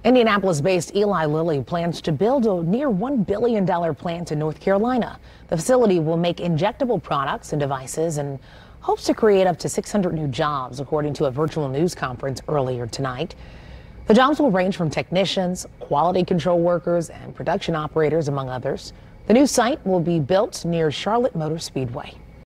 Indianapolis-based Eli Lilly plans to build a near $1 billion plant in North Carolina. The facility will make injectable products and devices and hopes to create up to 600 new jobs, according to a virtual news conference earlier tonight. The jobs will range from technicians, quality control workers, and production operators, among others. The new site will be built near Charlotte Motor Speedway.